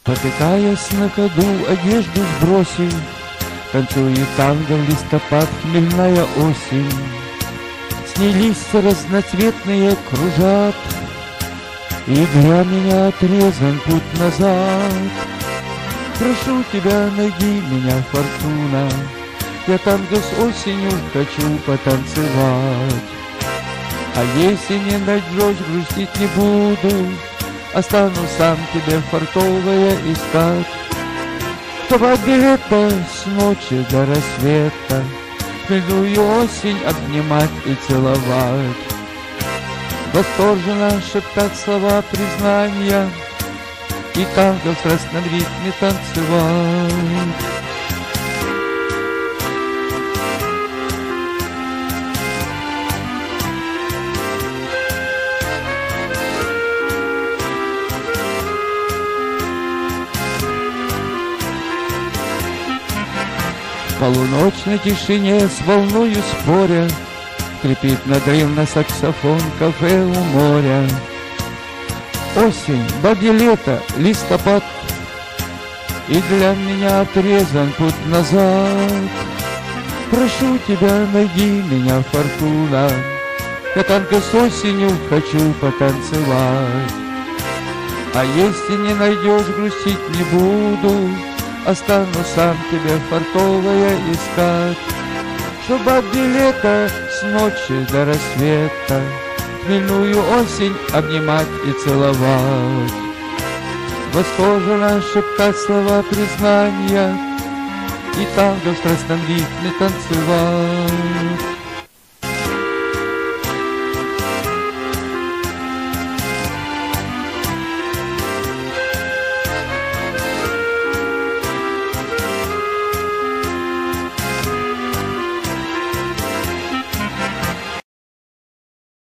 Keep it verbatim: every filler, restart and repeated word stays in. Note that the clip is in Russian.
Потыкаясь на ходу, одежду сбросив, танцует танго в листопад, хмельная осень. С ней листья разноцветные кружат, и для меня отрезан путь назад. Прошу тебя, найди меня, фортуна, я танго с осенью хочу потанцевать. А если не найдешь, грустить не буду, останусь сам тебе фартовое искать. Два билета с ночи до рассвета, хмельную осень обнимать и целовать. Восторженно шептать слова признания и танго в страстном ритме танцевать. В полуночной тишине с волною споря скрипит надрывно саксофон кафе у моря. Осень, бабье лето, листопад, и для меня отрезан путь назад. Прошу тебя, найди меня, фортуна, я танго с осенью хочу потанцевать. А если не найдешь, грустить не буду, останусь сам тебе фартовое искать. Что бабье лето с ночи до рассвета, хмельную осень обнимать и целовать. Восторженно шептать слова признания и танго в страстном ритме танцевать.